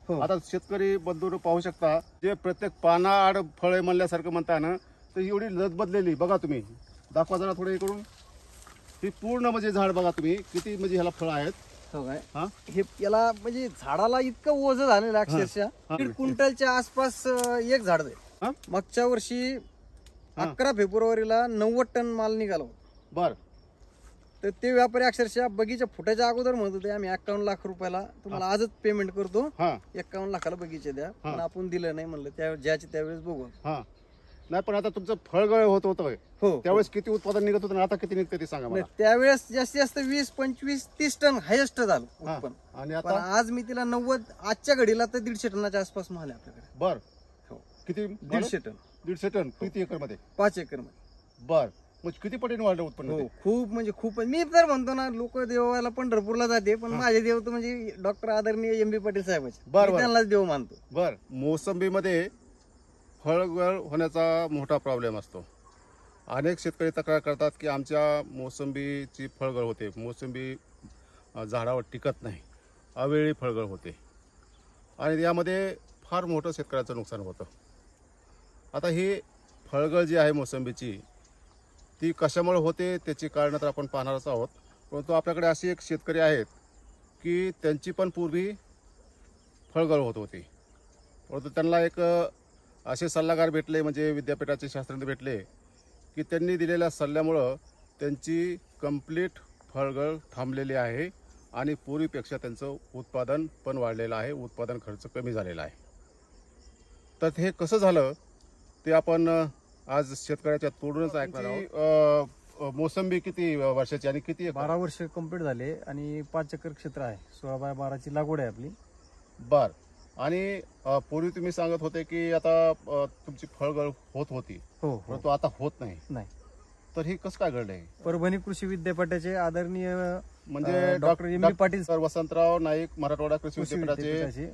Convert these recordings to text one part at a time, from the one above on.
आता शेतकरी बंधूंनो पाहू शकता, जे प्रत्येक पानाआड फळे म्हणल्यासारखं म्हणता ना, तर एवढी लदबदलेली बघा तुम्ही. दाखवा जरा थोडं इकडून. ही पूर्ण म्हणजे झाड बघा तुम्ही किती म्हणजे ह्याला फळ आहेत. हो काय, हे याला म्हणजे झाडाला इतकं ओझं झालेलं अक्षरशः 1.5 क्विंटलच्या आसपास एक झाड आहे. मागच्या वर्षी 11 फेब्रुवारीला 90 टन माल निघाला. बर. तर ते व्यापारी अक्षरशः बगीचा फुटायच्या अगोदर म्हणत होते आम्ही 51 लाख रुपयाला तुम्हाला आजच पेमेंट करतो, 51 लाखाला बगीचे द्या. पण आपण दिलं नाही, म्हणलं त्या ज्याचे त्यावेळेस बघू. नाही पण आता तुमचं फळगळ होत होतं त्यावेळेस किती उत्पादन निघत होतं, आता किती निघतं ते सांगा मला. त्यावेळेस जास्तीत जास्त 20, 25, 30 टन हायेस्ट झालं उत्पन्न. आणि आता आज मी तिला 90, आजच्या घडीला तर 150 टनाच्या आसपास माल आहे आपल्याकडे. बर. किती? 150 टन. 150 टन किती एकर मध्ये? 5 एकर मध्ये. बर. म्हणजे किती पटीने वाढलं उत्पन्न? खूप म्हणजे खूप. मी तर म्हणतो ना, लोक देवाला पंढरपूरला जाते, पण माझे देव तर म्हणजे डॉक्टर आदरणीय MB पाटील साहेबांचे, त्यांनाच देव मानतो. बर. मोसंबीमध्ये फळगळ होण्याचा मोठा प्रॉब्लेम असतो. अनेक शेतकरी तक्रार करतात की आमच्या मोसंबीची फळगळ होते, मोसंबी झाडावर टिकत नाही, अवेळी फळगळ होते आणि यामध्ये फार मोठं शेतकऱ्याचं नुकसान होतं. आता ही फळगळ जी आहे मोसंबीची, ती कशामुळे होते त्याची कारणं तर आपण पाहणारच आहोत. परंतु आपल्याकडे अशी एक शेतकरी आहेत की त्यांची पण पूर्वी फळगळ होत होती, परंतु त्यांना एक असे सल्लागार भेटले, म्हणजे विद्यापीठाचे शास्त्रज्ञ भेटले, की त्यांनी दिलेल्या सल्ल्यामुळं त्यांची कंप्लीट फळगळ थांबलेली आहे आणि पूर्वीपेक्षा त्यांचं उत्पादन पण वाढलेलं आहे, उत्पादन खर्च कमी झालेला आहे. तर हे कसं झालं ते आपण आज शेतकऱ्याच्या तोडूनच ऐकणार आहोत. मोसंबी किती वर्षाची आणि किती? 12 वर्ष कंप्लीट झाले आणि 5 एकर क्षेत्र आहे, 16x12ची लागवड आहे आपली. बर. आणि पूर्वी तुम्ही सांगत होते की आता तुमची फळगळ होत होती, परंतु आता होत नाही. तर ही कसं काय घडलंय? परभणी कृषी विद्यापीठाचे आदरणीय म्हणजे doctor MB Patil sir, Vasantrao Naik Marathwada कृषी विद्यापीठाचे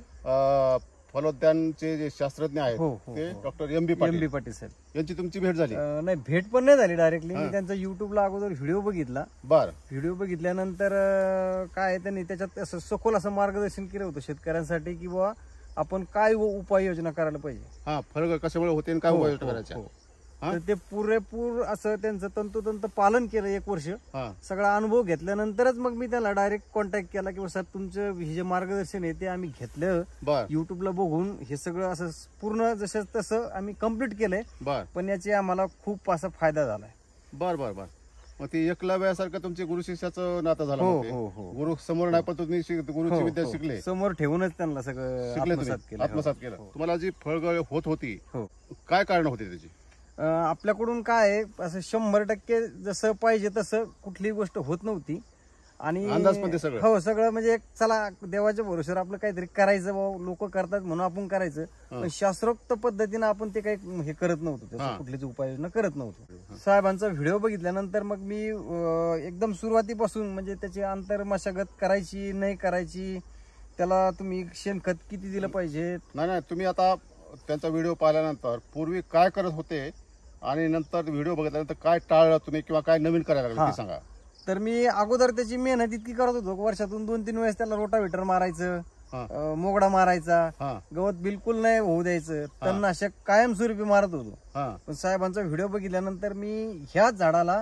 फलोद्यानचे जे शास्त्रज्ञ आहेत ते डॉक्टर MB पाटील साहेब यांची तुमची भेट झाली? नाही, भेट पण नाही झाली डायरेक्टली. मी त्यांचा युट्यूबला अगोदर व्हिडिओ बघितला. बर. व्हिडिओ बघितल्यानंतर काय त्यांनी त्याच्यात असं सखोल असं मार्गदर्शन केलं होतं शेतकऱ्यांसाठी की बाबा आपण काय उपाययोजना करायला पाहिजे, फळगळ कशामुळे होते आणि काय उपाययोजना करायच्या. तर ते पुरेपूर असं त्यांचं तंतोतंत पालन केलं 1 वर्ष. सगळा अनुभव घेतल्यानंतरच मग मी त्याला डायरेक्ट कॉन्टॅक्ट केला की साहेब तुमचं हे जे मार्गदर्शन आहे ते आम्ही घेतलं, युट्यूबला बघून हे सगळं असं पूर्ण जसं तसं आम्ही कम्प्लीट केलंय. पण याचे आम्हाला खूप असा फायदा झालाय. बर बर बर. मग ते एकलव्यासारखं तुमचे गुरु शिष्याचं नातं झालं. गुरु समोर नाही पण तुम्ही गुरुची विद्या शिकले, समोर ठेवूनच त्यांना सगळं आत्मसात केलं. तुम्हाला जी फळगळ होत होती काय कारण होते त्याची? आपल्याकडून काय असं 100% जसं पाहिजे तसं कुठलीही गोष्ट होत नव्हती. आणि सगळं म्हणजे चला देवाच्या भरोश्यावर आपलं काहीतरी करायचं, लोक करतात म्हणून आपण करायचं, पण शास्त्रोक्त पद्धतीनं आपण ते काही हे करत नव्हतं, कुठलीच उपाययोजना करत नव्हतो. साहेबांचा व्हिडिओ बघितल्यानंतर मग मी एकदम सुरुवातीपासून म्हणजे त्याची आंतर मशागत करायची नाही करायची, त्याला तुम्ही शेणखत किती दिलं पाहिजे. नाही, तुम्ही आता त्यांचा व्हिडिओ पाहिल्यानंतर पूर्वी काय करत होते आणि नंतर व्हिडिओ बघितल्यानंतर काय टाळलं तुम्ही किंवा काय नवीन करायला लागलं ते सांगा. तर मी अगोदर त्याची मेहनत इतकी करत होतो, वर्षातून 2-3 वेळेस त्याला रोटावेटर मारायचं, मोगडा मारायचा, गवत बिलकुल नाही होऊ द्यायचं, तणनाशक कायमस्वरूपी मारत होतो. पण साहेबांचा व्हिडिओ बघितल्यानंतर मी ह्याच झाडाला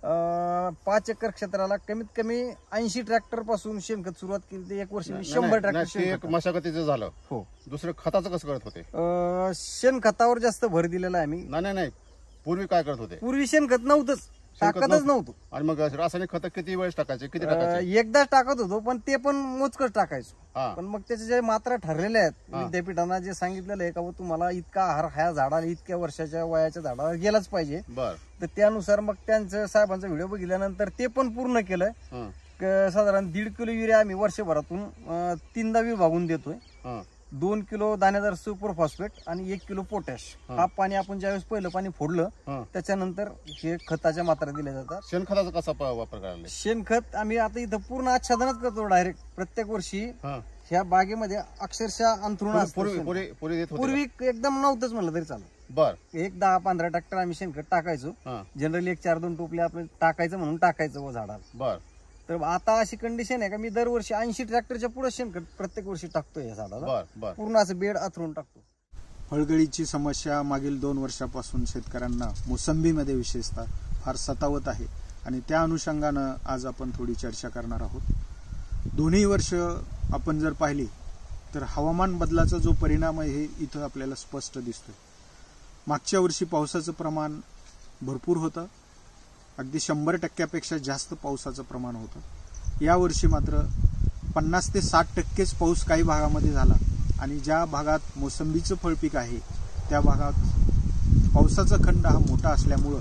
5 एकर क्षेत्राला कमीत कमी 80 ट्रॅक्टर पासून शेणखत सुरुवात केली. 1 वर्ष मी 100 ट्रॅक्टर मशागतीचं झालं. दुसरं खताचं कसं करत होते? शेणखतावर जास्त भर दिलेला आहे मी. नाही, पूर्वी काय करत होते? पूर्वी शेणखत नव्हतंच, टाकतच नव्हतो. आणि मग रासायनिक खत किती वेळेस टाकायचे, किती टाकायचे? एकदाच टाकत होतो, पण ते पण मोजकच टाकायचो. पण मग त्याच्या जे मात्रा ठरलेल्या आहेत विद्यापीठांना जे सांगितलेलं आहे का तुम्हाला इतका आहार ह्या झाडाला इतक्या वर्षाच्या वयाच्या झाडाला गेलाच पाहिजे, तर त्यानुसार मग त्यांचं साहेबांचा व्हिडिओ बघितल्यानंतर ते पण पूर्ण केलंय. साधारण 1.5 किलो युरिया आम्ही वर्षभरातून 3दा विभागून देतोय. 2 किलो दाणेदार सुपर फॉस्फेट आणि 1 किलो पोटॅश. हा पाणी आपण ज्यावेळेस पहिलं पाणी फोडलं त्याच्यानंतर हे खताच्या मात्रा दिल्या जातात. शेणखताचा कसा वापर करायला? शेणखत आम्ही आता इथं पूर्ण आच्छादनच करतो डायरेक्ट. प्रत्येक वर्षी ह्या बागेमध्ये अक्षरशः अंथरुण पूर्वी एकदम नव्हतंच म्हणलं तरी चालू. 10-15 ट्रॅक्टर आम्ही शेणखत टाकायचो. जनरली 1-4-2 टोपले आपण टाकायचं म्हणून टाकायचं व झाडाला. तर आता अशी कंडिशन आहे का मी दरवर्षी 80 ट्रॅक्टरच्या पुढे शेणखत प्रत्येक वर्षी टाकतोय या झाडाला, पूर्ण असं बेड आथरून टाकतो. फळगळीची समस्या मागील 2 वर्षापासून शेतकऱ्यांना मोसंबीमध्ये विशेषतः फार सतावत आहे आणि त्या अनुषंगानं आज आपण थोडी चर्चा करणार आहोत. दोन्ही वर्ष आपण जर पाहिली तर हवामान बदलाचा जो परिणाम आहे हे इथं आपल्याला स्पष्ट दिसतोय. मागच्या वर्षी पावसाचं प्रमाण भरपूर होतं, अगदी 100% जास्त पावसाचं प्रमाण होतं. यावर्षी मात्र 50 ते 60% पाऊस काही भागामध्ये झाला आणि ज्या भागात मोसंबीचं फळपीक आहे त्या भागात पावसाचा खंड हा मोठा असल्यामुळं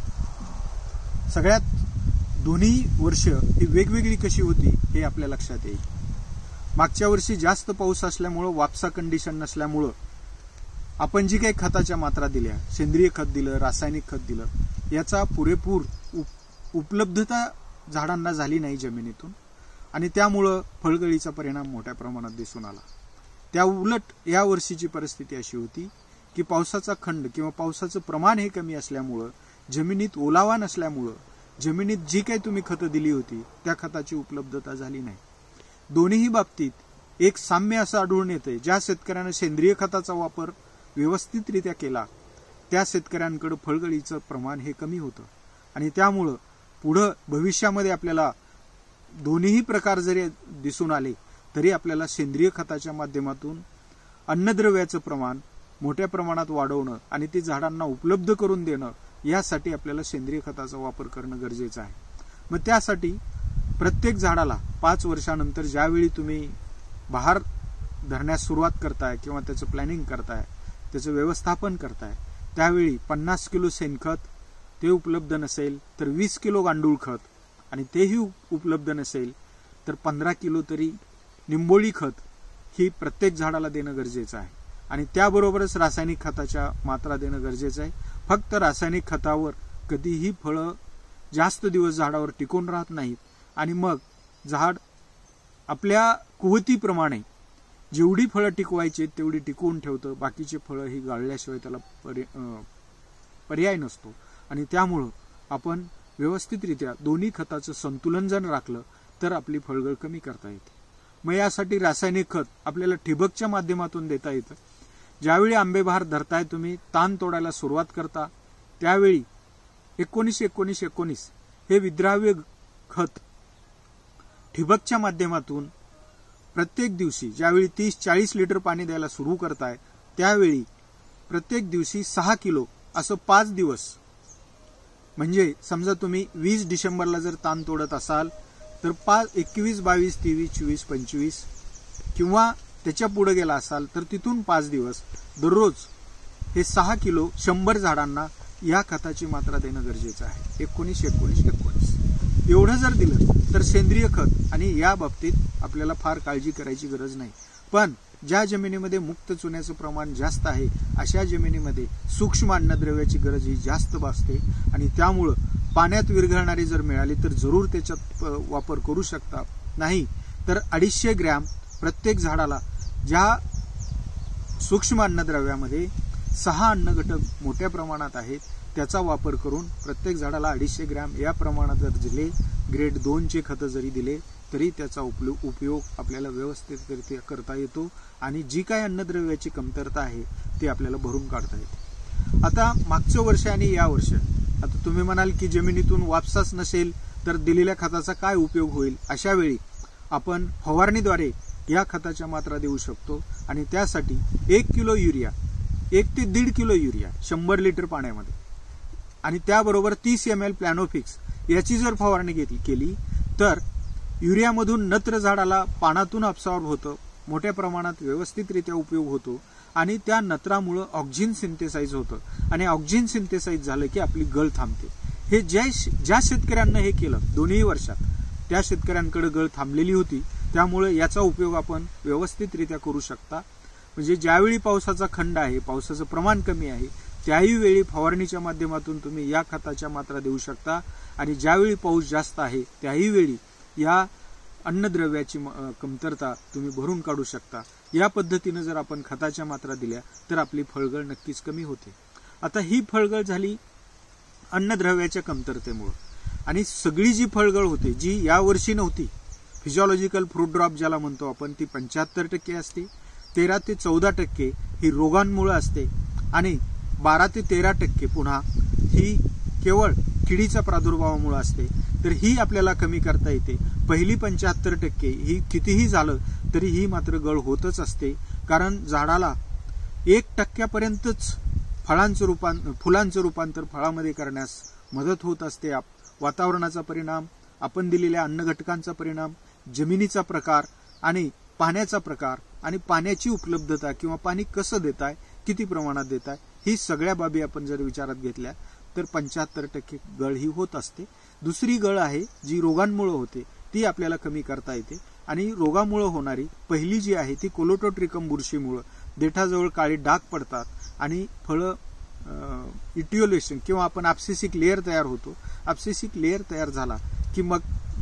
सगळ्यात दोन्ही वर्ष ही वेगवेगळी कशी होती हे आपल्या लक्षात येईल. मागच्या वर्षी जास्त पाऊस असल्यामुळं वापसा कंडिशन नसल्यामुळं आपण जी काही खताच्या मात्रा दिल्या, सेंद्रिय खत दिलं, रासायनिक खत दिलं, याचा पुरेपूर उपलब्धता झाडांना झाली नाही जमिनीतून आणि त्यामुळं फळगळीचा परिणाम मोठ्या प्रमाणात दिसून आला. त्या उलट या वर्षीची परिस्थिती अशी होती की पावसाचा खंड किंवा पावसाचं प्रमाण हे कमी असल्यामुळं, जमिनीत ओलावा नसल्यामुळं, जमिनीत जी काही तुम्ही खतं दिली होती त्या खताची उपलब्धता झाली नाही. दोन्ही बाबतीत एक साम्य असं आढळून येतंय. ज्या शेतकऱ्यानं सेंद्रिय खताचा वापर व्यवस्थितरित्या केला त्या शेतकऱ्यांकडे फळगळीचं प्रमाण हे कमी होतं आणि त्यामुळं पुढं भविष्यामध्ये आपल्याला दोन्ही प्रकार जरी दिसून आले तरी आपल्याला सेंद्रिय खताच्या माध्यमातून अन्नद्रव्याचं प्रमाण मोठ्या प्रमाणात वाढवणं आणि ते झाडांना उपलब्ध करून देणं यासाठी आपल्याला सेंद्रिय खताचा वापर करणं गरजेचं आहे. मग त्यासाठी प्रत्येक झाडाला 5 वर्षानंतर ज्यावेळी तुम्ही बहार धरण्यास सुरुवात करताय किंवा त्याचं प्लॅनिंग करताय, त्याचं व्यवस्थापन करताय, त्यावेळी 50 किलो शेणखत ते उपलब्ध नसेल तर 20 किलो गांडूळ खत आणि तेही उपलब्ध नसेल तर 15 किलो तरी निंबोळी खत ही प्रत्येक झाडाला देणं गरजेचं आहे आणि त्याबरोबरच रासायनिक खताच्या मात्रा देणं गरजेचं आहे. फक्त रासायनिक खतावर कधीही फळं जास्त दिवस झाडावर टिकून राहत नाहीत आणि मग झाड आपल्या कुवतीप्रमाणे जेवढी फळं टिकवायची तेवढी टिकवून ठेवतं, बाकीची फळं ही गाळल्याशिवाय त्याला पर्याय नसतो आणि त्यामुळं आपण व्यवस्थितरित्या दोन्ही खताचं संतुलन जर राखलं तर आपली फळगळ कमी करता येते. मग यासाठी रासायनिक खत आपल्याला ठिबकच्या माध्यमातून देता येतं. ज्यावेळी आंबेबहार धरताय, तुम्ही ताण तोडायला सुरुवात करता त्यावेळी 19-19-19 हे विद्राव्य खत ठिबकच्या माध्यमातून प्रत्येक दिवशी ज्यावेळी 30-40 लिटर पाणी द्यायला सुरू करताय त्यावेळी प्रत्येक दिवशी 6 किलो असं 5 दिवस, म्हणजे समजा तुम्ही 20 डिसेंबरला जर ताण तोडत असाल तर 21, 22, 23, 24, 25 किंवा त्याच्या पुढे गेला असाल तर तिथून 5 दिवस दररोज हे 6 किलो 100 झाडांना या खताची मात्रा देणं गरजेचं आहे. 19-19-19 एवढं जर दिलं तर सेंद्रिय खत आणि या बाबतीत आपल्याला फार काळजी करायची गरज नाही. पण ज्या जमिनीमध्ये मुक्त चुन्याचं प्रमाण जास्त आहे अशा जमिनीमध्ये सूक्ष्म अन्नद्रव्याची गरज ही जास्त भासते आणि त्यामुळं पाण्यात विरघळणारी जर मिळाली तर जरूर त्याच्यात वापर करू शकता. नाही तर 250 ग्रॅम प्रत्येक झाडाला, ज्या सूक्ष्म अन्नद्रव्यामध्ये 6 अन्न घटक मोठ्या प्रमाणात आहेत त्याचा वापर करून प्रत्येक झाडाला 250 ग्रॅम या प्रमाणात जर दिले, ग्रेड 2चे खतं जरी दिले तरी त्याचा उपयोग आपल्याला व्यवस्थितरित्या करता येतो आणि जी काय अन्नद्रव्याची कमतरता आहे ती आपल्याला भरून काढता येते. आता मागचं वर्ष आणि या वर्ष, आता तुम्ही म्हणाल की जमिनीतून वापसाच नसेल तर दिलेल्या खताचा काय उपयोग होईल, अशा वेळी आपण फवारणीद्वारे या खताच्या मात्रा देऊ शकतो आणि त्यासाठी 1 किलो युरिया, 1 ते 1.5 किलो युरिया 100 लिटर पाण्यामध्ये आणि त्याबरोबर 30 ml प्लॅनोफिक्स याची जर फवारणी केली तर युरियामधून नत्र झाडाला पानातून अब्सॉर्ब होतं, मोठ्या प्रमाणात व्यवस्थितरित्या उपयोग होतो आणि त्या नत्रामुळं ऑक्सिजन सिंथेसाइज होतं आणि ऑक्सिजन सिंथेसाइज झालं की आपली गळ थांबते. हे ज्या शेतकऱ्यांना हे केलं दोन्ही वर्षात त्या शेतकऱ्यांकडे गळ थांबलेली होती, त्यामुळे याचा उपयोग आपण व्यवस्थितरित्या करू शकता. म्हणजे ज्यावेळी पावसाचा खंड आहे, पावसाचं प्रमाण कमी आहे, त्याही वेळी फवारणीच्या माध्यमातून तुम्ही या खताच्या मात्रा देऊ शकता आणि ज्यावेळी पाऊस जास्त आहे त्याही वेळी या अन्नद्रव्याची कमतरता तुम्ही भरून काढू शकता. या पद्धतीने जर आपण खताच्या मात्रा दिल्या तर आपली फळगळ नक्कीच कमी होते. आता ही फळगळ झाली अन्नद्रव्याच्या कमतरतेमुळे. आणि सगळी जी फळगळ होते जी यावर्षी नव्हती, फिजिओलॉजिकल फ्रूट ड्रॉप ज्याला म्हणतो आपण, ती 75% असते. 13 ते 14% ही रोगांमुळे असते आणि 12 ते 13% पुन्हा ही केवळ किडीच्या प्रादुर्भावामुळे असते. तर ही आपल्याला कमी करता येते. पहिली 75% ही कितीही झालं तरी ही मात्र गळ होतच असते, कारण झाडाला 1% फुलांचं रूपांतर फळामध्ये करण्यास मदत होत असते. वातावरणाचा परिणाम, आपण दिलेल्या अन्न घटकांचा परिणाम, जमिनीचा प्रकार आणि पाण्याचा प्रकार आणि पाण्याची उपलब्धता किंवा पाणी कसं देताय, किती प्रमाणात देताय, ही सगळ्या बाबी आपण जर विचारात घेतल्या तर 75% गळ ही होत असते. दुसरी गळ आहे जी रोगांमुळे होते, ती आपल्याला कमी करता येते. आणि रोगामुळे होणारी पहिली जी आहे ती कोलोटोट्रिकम बुरशीमुळे देठाजवळ काळी डाग पडतात आणि फळं इटिओलेशन किंवा आपण ॲब्सेसिक लेअर तयार होतो. ॲब्सेसिक लेअर तयार झाला की मग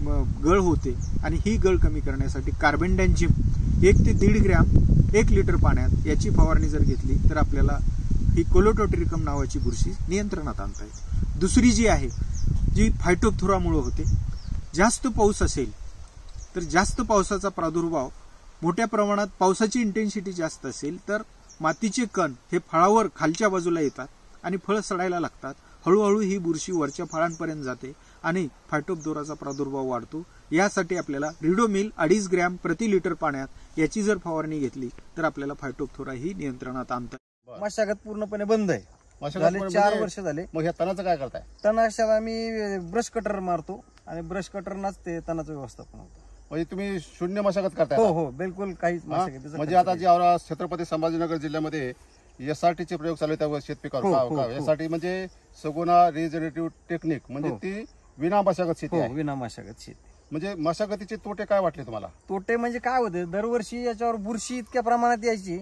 गळ होते. आणि ही गळ कमी करण्यासाठी कार्बेंडॅझिम 1 ते 1.5 ग्रॅम 1 लिटर पाण्यात याची फवारणी जर घेतली तर आपल्याला ही कोलोटोट्रिकम नावाची बुरशी नियंत्रणात आणता येते. दुसरी जी आहे जी फायटोप्थोरामुळे होते. जास्त पाऊस असेल तर जास्त पावसाचा प्रादुर्भाव, मोठ्या प्रमाणात पावसाची इंटेन्सिटी जास्त असेल तर मातीचे कण हे फळावर खालच्या बाजूला येतात आणि फळं सडायला लागतात. हळूहळू ही बुरशी वरच्या फळांपर्यंत जाते आणि फायटोप्थोराचा प्रादुर्भाव वाढतो. यासाठी आपल्याला रिडोमिल 2.5 ग्रॅम प्रति लिटर पाण्यात याची जर फवारणी घेतली तर आपल्याला फायटोप्थोरा ही नियंत्रणात आणता. मशागत पूर्णपणे बंद आहे. झाले 4 वर्ष झाले. मग ह्या तणाचं काय करताय? तणाशात आम्ही ब्रश कटर मारतो आणि ब्रश कटरनाच ते तणाचं व्यवस्थापन होतं. म्हणजे तुम्ही शून्य मशागत करताय? हो हो, बिलकुल काहीच मशागत. म्हणजे आता जे औरा छत्रपती संभाजीनगर जिल्ह्यामध्ये SRT चे प्रयोग चालू आहेत शेतपिकावर. SRT म्हणजे सगुणा रिजनरेटिव्ह टेक्निक, म्हणजे ती विना मशागत शेती आहे. विना मशागत शेती. म्हणजे मशागतीचे तोटे काय वाटले तुम्हाला? तोटे म्हणजे काय होते, दरवर्षी याच्यावर बुरशी इतक्या प्रमाणात यायची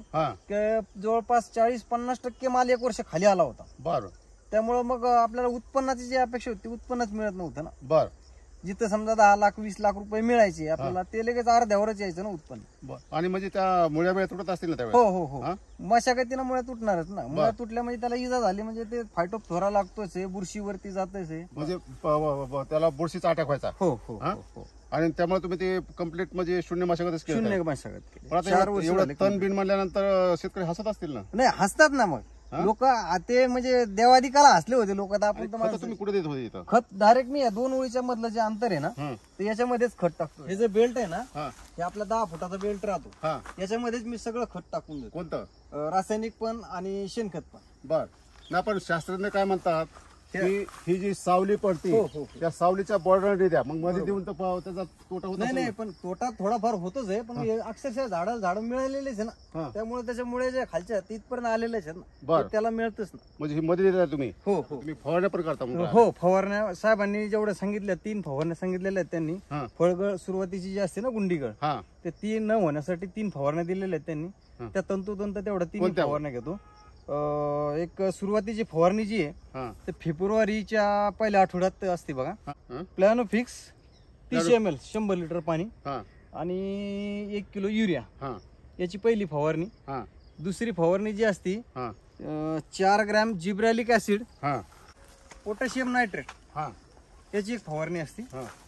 की जवळपास 40-50% माल एक वर्ष खाली आला होता. बरं. त्यामुळे मग आपल्याला उत्पन्नाची जी अपेक्षा होती उत्पन्नच मिळत नव्हतं ना. बरं. जिथं समजा 10 लाख 20 लाख रुपये मिळायचे आपल्याला, ते लगेच अर्ध्यावरच यायचं ना उत्पन्न. आणि म्हणजे त्या मुळ्या तुटत असतील ना त्यावेळेस? हो हो हो, मशागतीनं मुळ्या तुटणारच ना. मुळ्या तुटल्या म्हणजे त्याला इजा झाली म्हणजे ते फायटोप्थोरा लागतोच आहे, बुरशीवरती जातच आहे, म्हणजे त्याला बुरशीचा अटॅक व्हायचा. हो हो हो. आणि त्यामुळे तुम्ही ते कम्प्लीट म्हणजे शून्य मशागतच केली? शून्य मशागत केली. 4 वर्ष तण बिन म्हणल्यानंतर शेतकरी हसत असतील ना? नाही, हसतात ना. मग लोक ते म्हणजे देवादिकाला हसले होते लोक. तुम्ही कुठे देत होते इथं खत? डायरेक्ट मी 2 ओळीच्या मधलं जे अंतर आहे ना ते याच्यामध्येच खत टाकतो. हे जे बेल्ट आहे ना, हे आपला 10 फुटाचा बेल्ट राहतो, याच्यामध्येच मी सगळं खत टाकून देतो. कोणतं? रासायनिक पण आणि शेणखत पण. बर. ना पण शास्त्रज्ञ काय म्हणतात की ही जी सावली पडते त्या सावलीच्या बॉर्डर द्या, मग मध्ये देऊन तर त्याचा तोटा होत नाही. पण तोटा थोडाफार होतच आहे, पण अक्षरशः झाड मिळालेलेच आहे ना, त्यामुळे त्याच्यामुळे जे खालच्या तिथपर्यंत आलेलेच आहेत ना, त्याला मिळतच ना. म्हणजे ही मध्ये देता तुम्ही? हो हो. तुम्ही फवारण्या पण करता? हो, फवारण्या साहेबांनी जेवढ्या सांगितल्या 3 फवारण्या सांगितलेल्या आहेत त्यांनी. फळगळ सुरुवातीची जी असते ना गुंडीगळ, ते ती न होण्यासाठी 3 फवारण्या दिलेल्या आहेत त्यांनी. त्या तंतोतंत तेवढ्या 3 फवारण्या घेतो. एक सुरुवातीची फवारणी जी आहे ते फेब्रुवारीच्या पहिल्या आठवड्यात असते बघा. प्लॅनोफिक्स 30 ml 100 लिटर पाणी आणि 1 किलो युरिया, याची पहिली फवारणी. दुसरी फवारणी जी असती 4 gram gibberellic acid, potassium nitrate, याची एक फवारणी असते.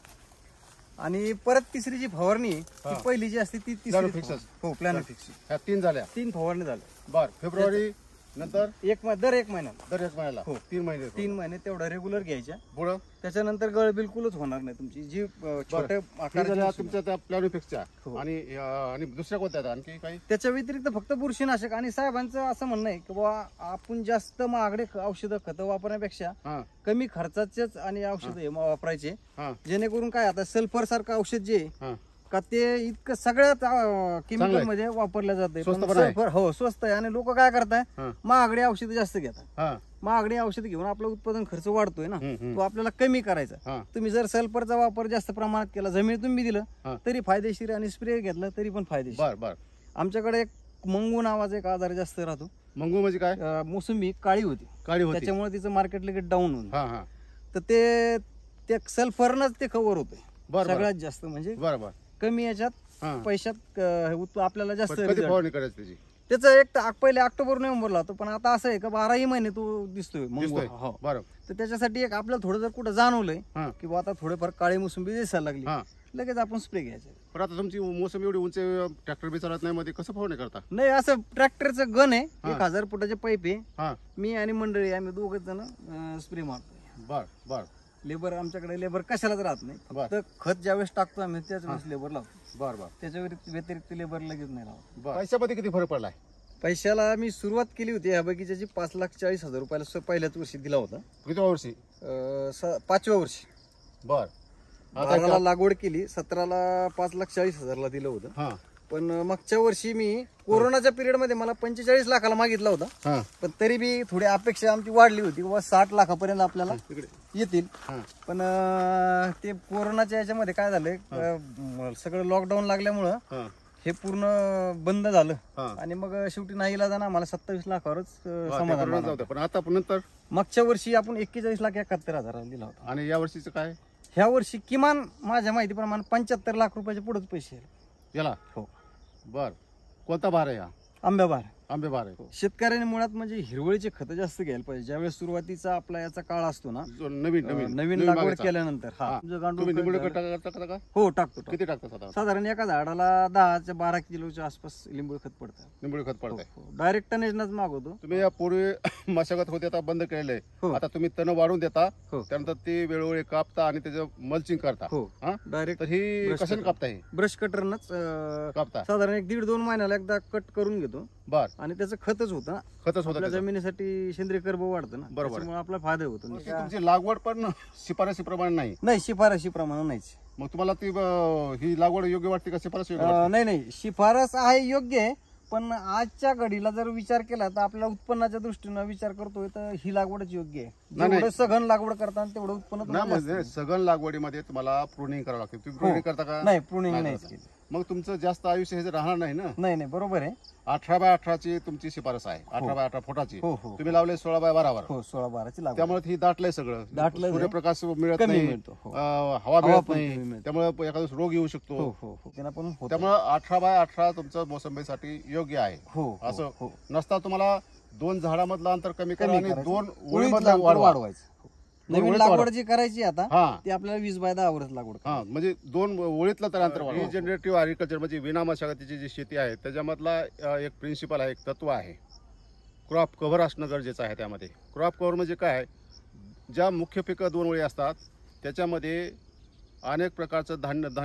आणि परत तिसरी जी फवारणी पहिली जी असते ती तिसरी. हो, प्लॅनोफिक्स. 3 झाल्या? 3 फवारणी झाल्या. बर. फेब्रुवारी नंतर दर एक महिन्याला. हो, 3 महिने तेवढं रेग्युलर घ्यायच्या. पुढं त्याच्यानंतर गळ बिलकुलच होणार नाही तुमची. जी छोट्या आकाराच्या तुमच्या त्या प्लॅनोफिक्सच्या. आणि दुसऱ्या कोणत्या आणखी काही? त्याच्या व्यतिरिक्त फक्त बुरशीनाशक. आणि साहेबांचं असं म्हणणं आहे की बाबा आपण जास्त महागडे औषधं खतं वापरण्यापेक्षा कमी खर्चाचेच आणि औषध वापरायचे, जेणेकरून काय आता सल्फर सारखं औषध जे का ते इतकं सगळ्यात केमिकल मध्ये वापरलं जाते. हो, स्वस्त आहे. आणि लोक काय करताय, महागडी औषधं जास्त घेतात. महागडी औषध घेऊन आपलं उत्पादन खर्च वाढतोय ना, तो आपल्याला कमी करायचा. तुम्ही जर सल्फरचा वापर जास्त प्रमाणात केला, जमिनीतून बी दिलं तरी फायदेशीर, आणि स्प्रे घेतला तरी पण फायदेशीर. आमच्याकडे एक मंगू नावाचा एक आजार जास्त राहतो. मंगू म्हणजे काय? मोसंबी काळी होती, त्याच्यामुळे तिचं मार्केट लगेच डाऊन होतं. तर ते सल्फरनच ते कव्हर होतंय सगळ्यात जास्त. म्हणजे कमी याच्यात पैशात आपल्याला जास्त. फवारणी करायची त्याचा एक तर पहिले ऑक्टोबर नोव्हेंबरला होतो, पण आता असं आहे का 12ही महिने तो दिसतोय. हो बरं. तर त्याच्यासाठी एक आपल्याला थोडं जर कुठं जाणवलंय की बा आता थोडेफार काळी मोसंबी दिसायला लागली, लगेच आपण स्प्रे घ्यायचा. पण आता तुमची मोसंबी एवढी उंच, ट्रॅक्टर बी चालत नाही, मध्ये कसं फवारणी करता? नाही, असं ट्रॅक्टरचं गन आहे, 1000 फुटाचे पाईप आहे, मी आणि मंडळी आम्ही दोघच जण स्प्रे मारतो. बर बर. लेबर आमच्याकडे लेबर कशालाच राहत नाही, फक्त खत ज्यावेळेस टाकतो आम्ही त्याच वेळेस लेबर लावतो. बर बर. त्याच्या व्यतिरिक्त लेबर लगेच नाही लावत. पैशामध्ये किती फरक पडलाय? पैशाला मी सुरुवात केली होती ह्या बगीच्याची 5,40,000 रुपयाला पहिल्याच वर्षी दिला होता. किती वर्षी? 5व्या वर्षी. बर. 12ला लागवड केली, 17ला 5,40,000ला दिलं होतं. पण मागच्या वर्षी मी कोरोनाच्या पिरियड मध्ये मला 45 लाखाला मागितला होता, पण तरी बी थोडी अपेक्षा आमची वाढली होती व 60 लाखापर्यंत आपल्याला येतील. पण ते कोरोनाच्या याच्यामध्ये काय झालंय, सगळं लॉकडाऊन लागल्यामुळं हे पूर्ण बंद झालं आणि मग शेवटी नाही इलाज ना आम्हाला 27 लाखावरच समाधान होतं. पण आता नंतर मागच्या वर्षी आपण 41,71,000 दिला होता. आणि या वर्षीचं काय? ह्या वर्षी किमान माझ्या माहितीप्रमाणे 75 लाख रुपयाच्या पुढेच पैसे याला. हो. बर. कोणता बार आहे हा? आंबेबार. आंबेबार आहे. शेतकऱ्यांनी मुळात म्हणजे हिरवळीचे खत जास्त घ्यायला पाहिजे. ज्यावेळेस सुरुवातीचा आपला याचा काळ असतो ना, नवीन लागवड केल्यानंतर. हो, टाकतो. किती टाकतो? साधारण एका झाडाला 10 ते 12 किलोच्या आसपास लिंबू खत पडतं. लिंबू खत पडतं. डायरेक्ट टनेजनच मागवतो. तुम्ही यापूर्वी मशागत होते, आता बंद केलेलं आहे. आता तुम्ही तण वाढून देता, त्यानंतर ते वेळोवेळी कापता आणि त्याचं मल्चिंग करता. डायरेक्ट ही कशाने कापता? हे ब्रश कटरनच कापता. साधारण 1-1.5-2 महिन्याला एकदा कट करून घेतो. बर. आणि त्याचं खतच होतं. आपल्या जमिनीसाठी सेंद्रिय कर्ब वाढतं ना, त्याच्यामुळे आपला फायदा होतो. तुमची लागवड पण शिफारशीप्रमाणे नाही? शिफारशीप्रमाणे नाहीच. मग तुम्हाला ती ही लागवड योग्य वाटते का शिफारस? नाही, शिफारस आहे, योग्य आहे. पण आजच्या घडीला जर विचार केला तर आपल्या उत्पन्नाच्या दृष्टीनं विचार करतोय तर ही लागवडच योग्य आहे. सघन लागवड करताना तेवढं उत्पन्न. सघन लागवडीमध्ये तुम्हाला प्रुनिंग करावं लागते. तुम्ही प्रुनिंग करता का? नाही, प्रुनिंग नाही. मग तुमचं जास्त आयुष्य हे राहणार नाही ना. नाही, बरोबर आहे. 18x18 तुमची शिफारस आहे, 18x18 फुटाची. तुम्ही लावले 16x12वर. 16x12ची लागवड. त्यामुळे ही दाटलंय सगळं. सूर्यप्रकाश मिळत नाही, हवा मिळत नाही, त्यामुळे एखादा रोग येऊ शकतो. त्यामुळे 18x18 तुमचं मोसंबीसाठी योग्य आहे. असं नसता तुम्हाला 2 झाडामधलं अंतर कमी करा आणि 2 ओळीमधलं वाढवायचं. नवीन लागवड जी करायची आता ती आपल्याला 20x10 वरच लागवड. म्हणजे 2 ओळीतलं तर अंतर वाढवा. रिजनरेटिव्ह ऍग्रिकल्चर म्हणजे विना मशागतीची जी शेती आहे त्याच्यामधला एक प्रिन्सिपल आहे, एक तत्व आहे. क्रॉप कव्हर असणं गरजेचं आहे. त्यामध्ये क्रॉप कव्हर म्हणजे काय, ज्या मुख्य पिकं 2 ओळी असतात त्याच्यामध्ये अनेक प्रकारचं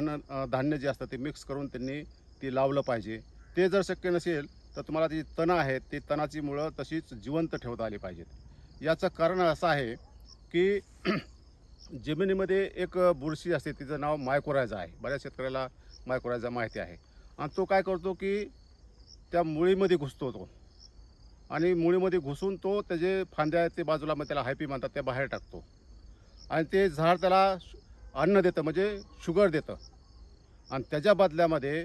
धान्य जे असतं ते मिक्स करून त्यांनी ती लावलं पाहिजे. ते जर शक्य नसेल तर तुम्हाला ती तणं आहेत ती तणाची मुळं तशीच जिवंत ठेवता आली पाहिजेत. याचं कारण असं आहे की जमिनीमध्ये एक बुरशी असते, तिचं नाव मायकोरायझा आहे. बऱ्याच शेतकऱ्याला मायकोरायझा माहिती आहे. आणि तो काय करतो की त्या मुळीमध्ये घुसतो तो, आणि मुळीमध्ये घुसून तो त्याचे फांद्या आहेत ते बाजूला, मग त्याला हायपी म्हणतात, त्या बाहेर टाकतो. आणि ते झाड त्याला अन्न देतं, म्हणजे शुगर देतं. आणि त्याच्या बदल्यामध्ये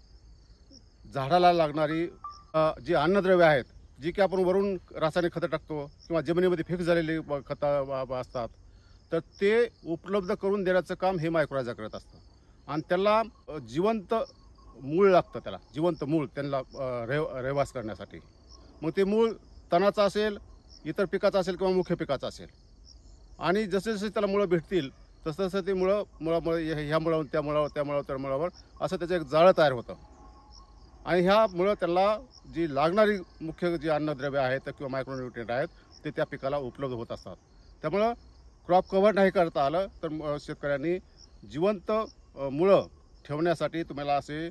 झाडाला लागणारी जी अन्नद्रव्य आहेत, जी की आपण वरून रासायनिक खतं टाकतो किंवा जमिनीमध्ये फिक्स झालेली खतं असतात, तर ते उपलब्ध करून देण्याचं काम हे मायक्रोरायझा करत असतं. आणि त्याला जिवंत मूळ लागतं, त्याला जिवंत मूळ त्यांना रहिवास करण्यासाठी. मग ते मूळ तणाचं असेल, इतर पिकाचं असेल किंवा मुख्य पिकाचं असेल. आणि जसे जसे त्याला मुळं भेटतील तसं तसं ते मुळामुळे ह्या मुळावर त्या मुळावर त्या मुळावर त्या मुळावर असं त्याचं एक जाळं तयार होतं. आणि ह्यामुळं त्यांना जी लागणारी मुख्य जी अन्नद्रव्य आहेत किंवा मायक्रोन्यूट्रिएंट आहेत ते त्या पिकाला उपलब्ध होत असतात. त्यामुळं क्रॉप कव्हर नाही करता आलं तर शेतकऱ्यांनी जिवंत मुळं ठेवण्यासाठी तुम्हाला असे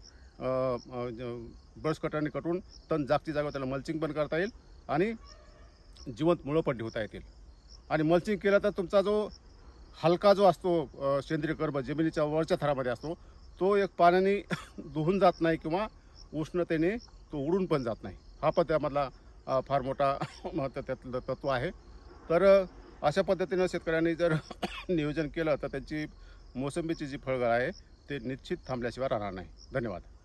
ब्रश कटरने कटून तण जागती जागेवर त्याला मल्चिंग पण करता येईल आणि जिवंत मुळं पण ठेवता येतील. आणि मल्चिंग केलं तर तुमचा जो हलका जो असतो सेंद्रिय कर्ब जमिनीच्या वरच्या थरामध्ये असतो, तो एक पाण्याने धुवून जात नाही किंवा उष्णतेने तो उडून पण जात नाही. हा पण त्यामधला फार मोठा त्यातलं तत्व आहे. तर अशा पद्धतीनं शेतकऱ्यांनी जर नियोजन केलं तर त्यांची मोसंबीची जी फळगळ आहे ते निश्चित थांबल्याशिवाय राहणार नाही. धन्यवाद.